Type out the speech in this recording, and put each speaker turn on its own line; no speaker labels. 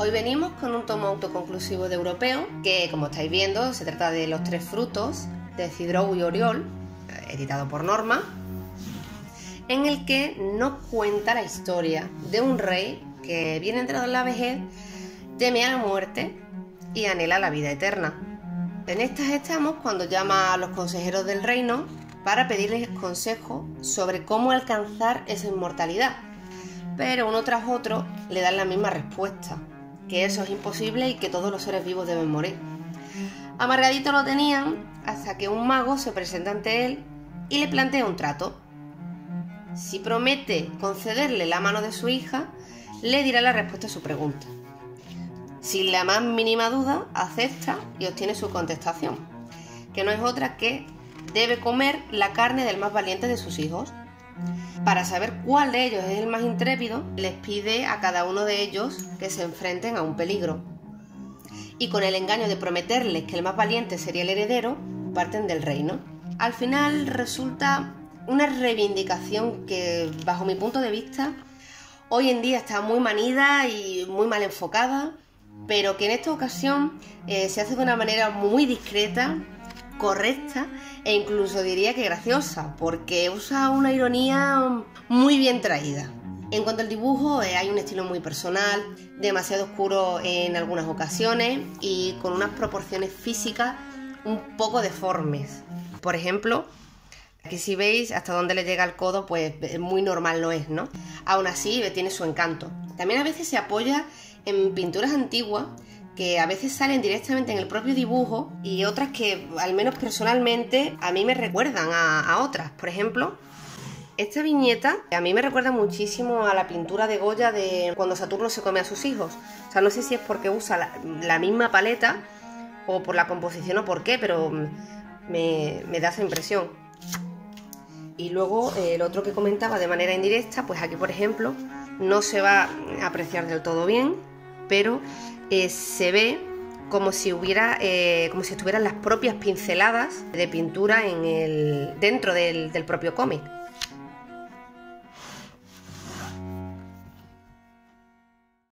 Hoy venimos con un tomo autoconclusivo de Europeo, que como estáis viendo se trata de Los tres frutos, de Cidrou y Oriol, editado por Norma, en el que nos cuenta la historia de un rey que, bien entrado en la vejez, teme a la muerte y anhela la vida eterna. En estas estamos cuando llama a los consejeros del reino para pedirles consejo sobre cómo alcanzar esa inmortalidad, pero uno tras otro le dan la misma respuesta, que eso es imposible y que todos los seres vivos deben morir. Amargadito lo tenían hasta que un mago se presenta ante él y le plantea un trato. Si promete concederle la mano de su hija, le dirá la respuesta a su pregunta. Sin la más mínima duda, acepta y obtiene su contestación, que no es otra que debe comer la carne del más valiente de sus hijos. Para saber cuál de ellos es el más intrépido, les pide a cada uno de ellos que se enfrenten a un peligro. Y con el engaño de prometerles que el más valiente sería el heredero, parten del reino. Al final resulta una reivindicación que, bajo mi punto de vista, hoy en día está muy manida y muy mal enfocada, pero que en esta ocasión se hace de una manera muy discreta, correcta e incluso diría que graciosa, porque usa una ironía muy bien traída. En cuanto al dibujo, hay un estilo muy personal, demasiado oscuro en algunas ocasiones y con unas proporciones físicas un poco deformes. Por ejemplo, aquí si veis hasta dónde le llega el codo, pues muy normal no es, ¿no? Aún así tiene su encanto. También a veces se apoya en pinturas antiguas que a veces salen directamente en el propio dibujo y otras que, al menos personalmente, a mí me recuerdan a otras. Por ejemplo, esta viñeta a mí me recuerda muchísimo a la pintura de Goya de cuando Saturno se come a sus hijos. O sea, no sé si es porque usa la misma paleta o por la composición o por qué, pero me da esa impresión. Y luego el otro que comentaba de manera indirecta, pues aquí por ejemplo no se va a apreciar del todo bien, pero se ve como si estuvieran las propias pinceladas de pintura dentro del propio cómic.